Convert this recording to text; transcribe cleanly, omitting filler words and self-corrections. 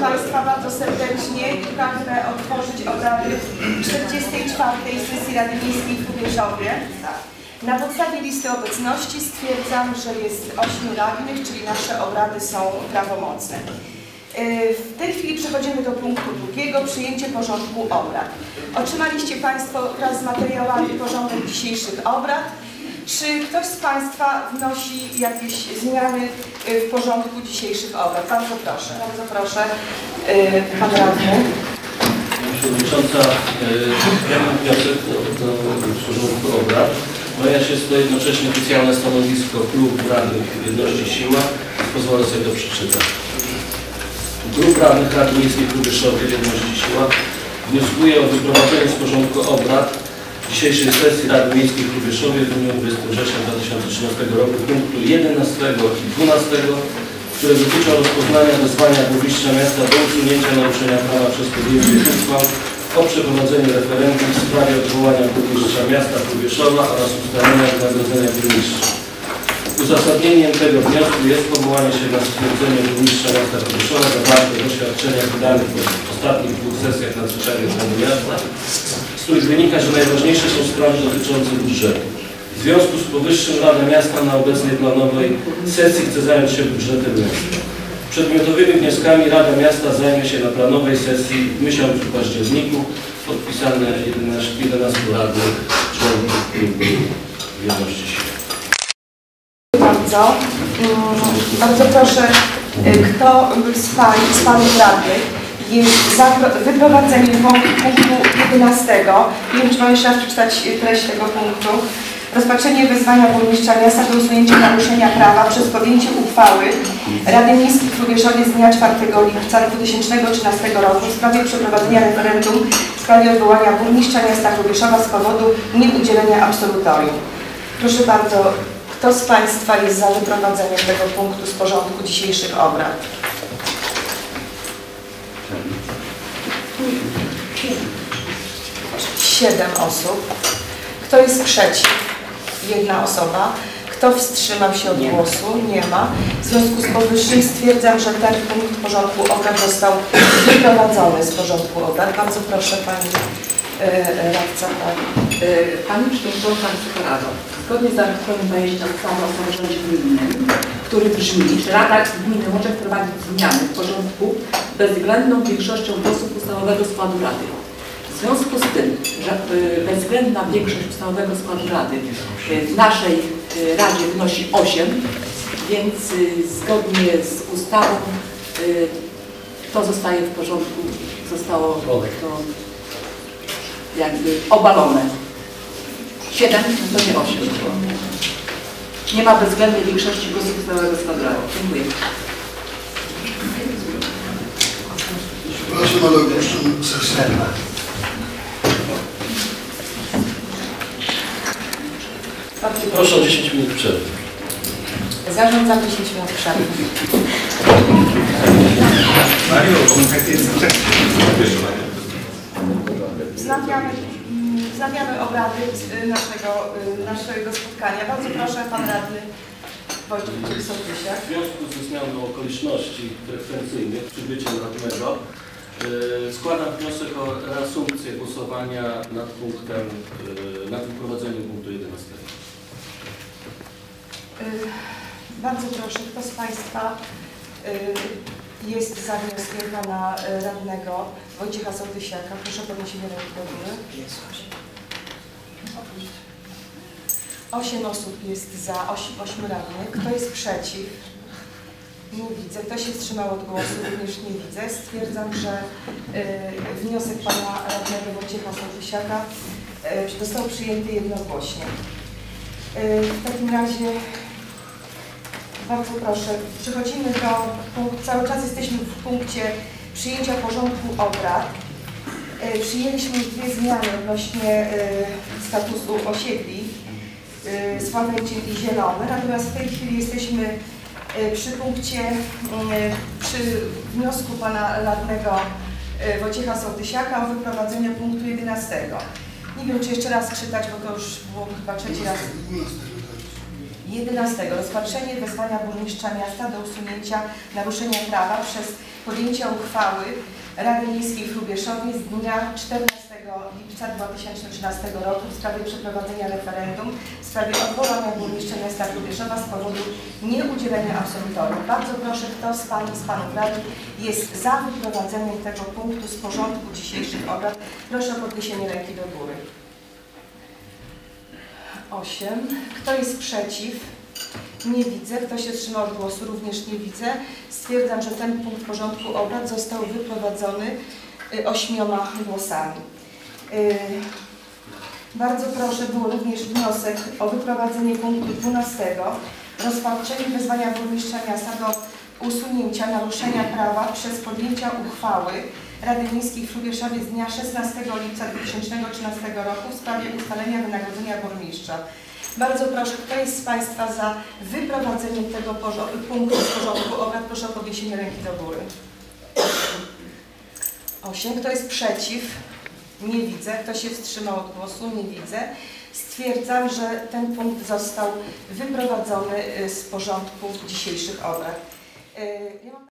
Państwa bardzo serdecznie i pragnę otworzyć obrady 44. sesji Rady Miejskiej w Hrubieszowie. Na podstawie listy obecności stwierdzam, że jest 8 radnych, czyli nasze obrady są prawomocne. W tej chwili przechodzimy do punktu drugiego, przyjęcie porządku obrad. Otrzymaliście Państwo wraz z materiałami porządek dzisiejszych obrad. Czy ktoś z Państwa wnosi jakieś zmiany w porządku dzisiejszych obrad? Bardzo proszę. Pan radny. Pani Przewodnicząca, ja mam wniosek do porządku obrad, ponieważ jest to jednocześnie oficjalne stanowisko Klubu Radnych Jedności Siła. Pozwolę sobie to przeczytać. Klub Radnych Rady Miejskiej w Hrubieszowie Jedności Siła wnioskuje o wyprowadzenie z porządku obrad dzisiejszej sesji Rady Miejskiej w Hrubieszowie w dniu 20 września 2013 roku punktu 11 i 12, które dotyczą rozpoznania wezwania burmistrza miasta do usunięcia naruszenia prawa przez podjęcie uchwał o przeprowadzeniu referendum w sprawie odwołania burmistrza miasta Hrubieszowa oraz ustalenia wynagrodzenia burmistrza. Uzasadnieniem tego wniosku jest powołanie się na stwierdzenie burmistrza miasta Hrubieszowa zawarte w oświadczeniach wydanych w ostatnich 2 sesjach nadzwyczajnych Rady Miasta, z których wynika, że najważniejsze są sprawy dotyczące budżetu. W związku z powyższym Rada Miasta na obecnej planowej sesji chce zająć się budżetem miasta. Przedmiotowymi wnioskami Rada Miasta zajmie się na planowej sesji w miesiącu październiku, podpisane 11 radnych członków Klubu Jedności Siły. Bardzo proszę, kto z Panów radnych jest za wyprowadzeniem punktu 11. Nie wiem, czy mam jeszcze raz przeczytać treść tego punktu. Rozpatrzenie wezwania burmistrza miasta do usunięcia naruszenia prawa przez podjęcie uchwały Rady Miejskiej w Hrubieszowie z dnia 4 lipca 2013 roku w sprawie przeprowadzenia referendum w sprawie odwołania burmistrza miasta Hrubieszowa z powodu nieudzielenia absolutorium. Proszę bardzo, kto z Państwa jest za wyprowadzeniem tego punktu z porządku dzisiejszych obrad? Siedem osób. Kto jest przeciw? 1 osoba. Kto wstrzymał się od głosu? Nie ma. W związku z powyższym stwierdzam, że ten punkt porządku obrad został wyprowadzony z porządku obrad. Bardzo proszę Pani radca. Pani Przewodnicząca Rado, zgodnie z artykułem 20 ustawy o samorządzie gminnym, który brzmi, że Rada Gminy może wprowadzić zmiany w porządku bezwzględną większością głosów ustawowego składu Rady. W związku z tym, że bezwzględna większość ustawowego składu Rady w naszej Radzie wynosi 8, więc zgodnie z ustawą to zostaje w porządku, zostało to jakby obalone. 7 to nie 8. Nie ma bezwzględnej większości głosów ustawowego składu Rady. Dziękuję. Przepraszam, ale opuszczam sesję. Proszę o 10 minut przerwy. Zarządzam 10 minut przerwy. Wznawiamy obrady naszego spotkania. Bardzo proszę, Pan Radny Wojciech Sołtysiak. W związku ze zmianą okoliczności frekwencyjnych przybyciem radnego składam wniosek o reasumpcję głosowania nad punktem, nad wyprowadzeniem punktu 11. Bardzo proszę, kto z Państwa jest za wnioskiem Pana radnego Wojciecha Sołtysiaka? Proszę o podniesienie ręki do góry. 8 osób jest za, 8 radnych. Kto jest przeciw? Nie widzę. Kto się wstrzymał od głosu? Również nie widzę. Stwierdzam, że wniosek Pana radnego Wojciecha Sołtysiaka został przyjęty jednogłośnie. W takim razie bardzo proszę, przechodzimy do punktu, cały czas jesteśmy w punkcie przyjęcia porządku obrad. Przyjęliśmy już 2 zmiany odnośnie statusu osiedli Sławęcin i Zielony, natomiast w tej chwili jesteśmy przy wniosku Pana radnego Wojciecha Sołtysiaka o wyprowadzenie punktu 11. Nie wiem, czy jeszcze raz czytać, bo to już było chyba 3. raz. 11. Rozpatrzenie wezwania burmistrza miasta do usunięcia naruszenia prawa przez podjęcia uchwały Rady Miejskiej w Hrubieszowie z dnia 14 lipca 2013 roku w sprawie przeprowadzenia referendum w sprawie odwołania burmistrza miasta Hrubieszowa z powodu nieudzielenia absolutorium. Bardzo proszę, kto z Pań i z Panów Radnych jest za wyprowadzeniem tego punktu z porządku dzisiejszych obrad. Proszę o podniesienie ręki do góry. 8. Kto jest przeciw? Nie widzę. Kto się wstrzymał od głosu? Również nie widzę. Stwierdzam, że ten punkt porządku obrad został wyprowadzony 8 głosami. Bardzo proszę, był również wniosek o wyprowadzenie punktu 12. Rozpatrzenie wezwania burmistrza miasta do usunięcia naruszenia prawa przez podjęcia uchwały Rady Miejskiej w Hrubieszowie z dnia 16 lipca 2013 roku w sprawie ustalenia wynagrodzenia burmistrza. Bardzo proszę, kto jest z Państwa za wyprowadzeniem tego punktu z porządku obrad? Proszę o podniesienie ręki do góry. 8. Kto jest przeciw? Nie widzę. Kto się wstrzymał od głosu? Nie widzę. Stwierdzam, że ten punkt został wyprowadzony z porządku dzisiejszych obrad.